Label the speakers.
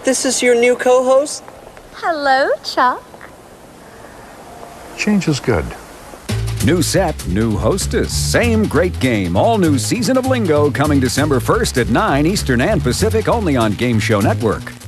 Speaker 1: This is your new co-host?
Speaker 2: Hello, Chuck.
Speaker 3: Change is good.
Speaker 4: New set, new hostess, same great game. All new season of Lingo coming December 1st at 9 Eastern and Pacific only on Game Show Network.